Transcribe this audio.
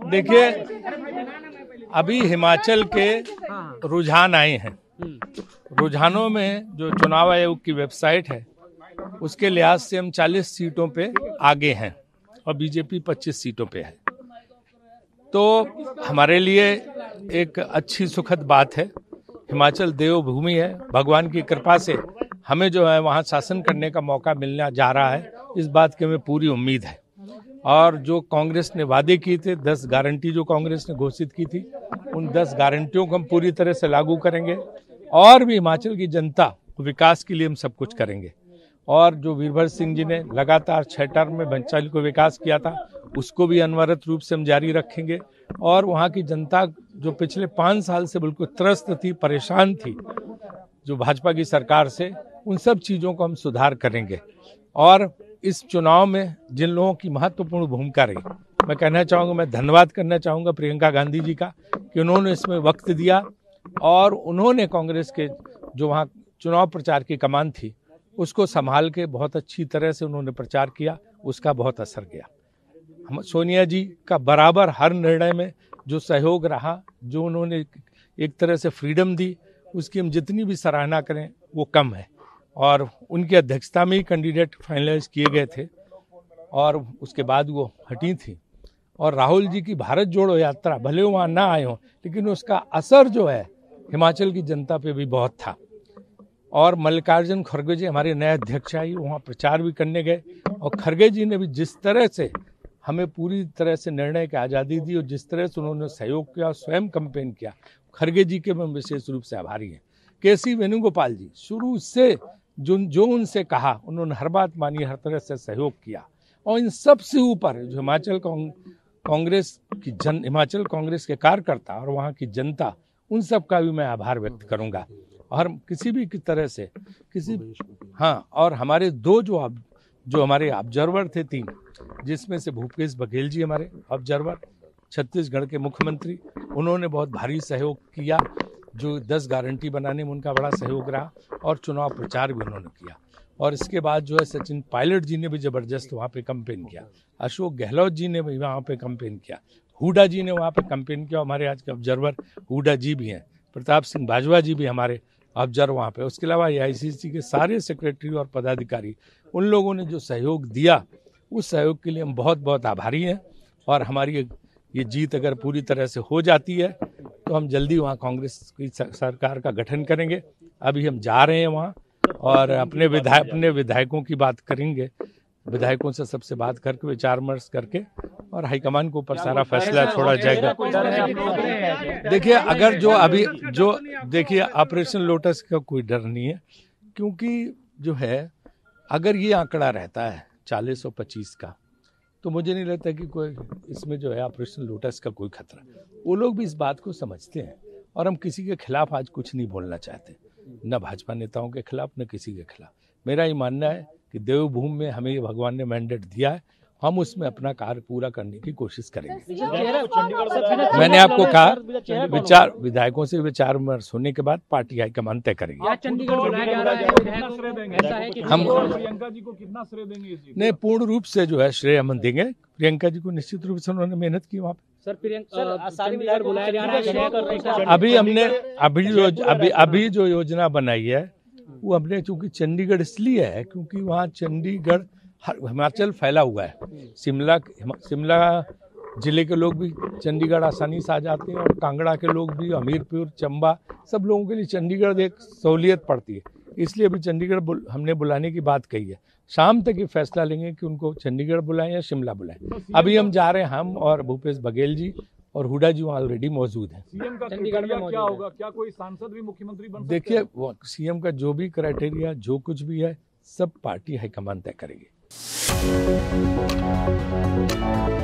देखिए, अभी हिमाचल के रुझान आए हैं। रुझानों में जो चुनाव आयोग की वेबसाइट है उसके लिहाज से हम 40 सीटों पे आगे हैं और बीजेपी 25 सीटों पे है। तो हमारे लिए एक अच्छी सुखद बात है। हिमाचल देवभूमि है, भगवान की कृपा से हमें जो है वहाँ शासन करने का मौका मिलने जा रहा है, इस बात की हमें पूरी उम्मीद है। और जो कांग्रेस ने वादे किए थे, 10 गारंटी जो कांग्रेस ने घोषित की थी, उन 10 गारंटियों को हम पूरी तरह से लागू करेंगे और भी हिमाचल की जनता विकास के लिए हम सब कुछ करेंगे। और जो वीरभद्र सिंह जी ने लगातार 6 टर्म में हिमाचल को विकास किया था, उसको भी अनवरत रूप से हम जारी रखेंगे। और वहाँ की जनता जो पिछले 5 साल से बिल्कुल त्रस्त थी, परेशान थी जो भाजपा की सरकार से, उन सब चीज़ों को हम सुधार करेंगे। और इस चुनाव में जिन लोगों की महत्वपूर्ण भूमिका रही, मैं कहना चाहूँगा, मैं धन्यवाद करना चाहूँगा प्रियंका गांधी जी का कि उन्होंने इसमें वक्त दिया और उन्होंने कांग्रेस के जो वहाँ चुनाव प्रचार की कमान थी उसको संभाल के बहुत अच्छी तरह से उन्होंने प्रचार किया, उसका बहुत असर गया। हम सोनिया जी का बराबर हर निर्णय में जो सहयोग रहा, जो उन्होंने एक तरह से फ्रीडम दी, उसकी हम जितनी भी सराहना करें वो कम है। और उनकी अध्यक्षता में ही कैंडिडेट फाइनलाइज किए गए थे और उसके बाद वो हटी थी। और राहुल जी की भारत जोड़ो यात्रा, भले वहाँ ना आए हों, लेकिन उसका असर जो है हिमाचल की जनता पे भी बहुत था। और मल्लिकार्जुन खड़गे जी हमारे नए अध्यक्ष आई, वहाँ प्रचार भी करने गए और खड़गे जी ने भी जिस तरह से हमें पूरी तरह से निर्णय की आज़ादी दी और जिस तरह से उन्होंने सहयोग किया, स्वयं कैंपेन किया, खड़गे जी के मैं विशेष रूप से आभारी हैं। केसी वेणुगोपाल जी शुरू से जो उनसे कहा उन्होंने हर बात मानी, हर तरह से सहयोग किया। और इन सब से ऊपर जो हिमाचल कांग्रेस के कार्यकर्ता और वहाँ की जनता, उन सब का भी मैं आभार व्यक्त करूँगा। और किसी भी की तरह से और हमारे दो जो हमारे ऑब्जर्वर थे 3, जिसमें से भूपेश बघेल जी हमारे ऑब्जर्वर, छत्तीसगढ़ के मुख्यमंत्री, उन्होंने बहुत भारी सहयोग किया। जो 10 गारंटी बनाने में उनका बड़ा सहयोग रहा और चुनाव प्रचार भी उन्होंने किया। और इसके बाद जो है सचिन पायलट जी ने भी ज़बरदस्त वहाँ पे कैंपेन किया, अशोक गहलोत जी ने भी वहाँ पे कैंपेन किया, हुड्डा जी ने वहाँ पे कैंपेन किया। हमारे आज के ऑब्जर्वर हुड्डा जी भी हैं, प्रताप सिंह बाजवा जी भी हमारे ऑब्जर्वर वहाँ पे। उसके अलावा AICC के सारे सेक्रेटरी और पदाधिकारी, उन लोगों ने जो सहयोग दिया, उस सहयोग के लिए हम बहुत बहुत आभारी हैं। और हमारी ये जीत अगर पूरी तरह से हो जाती है तो हम जल्दी वहाँ कांग्रेस की सरकार का गठन करेंगे। अभी हम जा रहे हैं वहाँ और अपने विधायकों की बात करेंगे, विधायकों से सबसे बात करके विचार विमर्श करके और हाईकमान के ऊपर सारा फैसला छोड़ा जाएगा। देखिए, अगर देखिए ऑपरेशन लोटस का कोई डर नहीं है, क्योंकि जो है अगर ये आंकड़ा रहता है 40 और 25 का, तो मुझे नहीं लगता कि कोई इसमें जो है ऑपरेशन लोटस का कोई खतरा। वो लोग भी इस बात को समझते हैं और हम किसी के खिलाफ आज कुछ नहीं बोलना चाहते, न भाजपा नेताओं के खिलाफ न किसी के खिलाफ। मेरा ये मानना है कि देवभूमि में हमें ये भगवान ने मैंडेट दिया है, हम उसमें अपना कार्य पूरा करने की कोशिश करेंगे। मैंने आपको कहा विधायकों से विचार विमर्श होने के बाद पार्टी हाईकमान तय करेगी। हम प्रियंका जी को कितना श्रेय देंगे? नहीं, पूर्ण रूप से जो है श्रेय हम देंगे प्रियंका जी को। निश्चित रूप से उन्होंने मेहनत की वहाँ पे। अभी जो योजना बनाई है वो हमने, चूंकि चंडीगढ़ इसलिए है क्योंकि वहाँ चंडीगढ़ हिमाचल फैला हुआ है। शिमला जिले के लोग भी चंडीगढ़ आसानी से आ जाते हैं और कांगड़ा के लोग भी, हमीरपुर, चंबा, सब लोगों के लिए चंडीगढ़ एक सहूलियत पड़ती है। इसलिए अभी चंडीगढ़ हमने बुलाने की बात कही है। शाम तक ये फैसला लेंगे कि उनको चंडीगढ़ बुलाएं या शिमला बुलाएं। अभी हम जा रहे हैं, हम और भूपेश बघेल जी और हुड्डा जी वहाँ ऑलरेडी मौजूद हैं। सीएम का क्राइटेरिया क्या होगा? क्या कोई सांसद भी मुख्यमंत्री बन सकते हैं? देखिए, सीएम का जो भी क्राइटेरिया, जो कुछ भी है, सब पार्टी हाईकमान तय करेगी।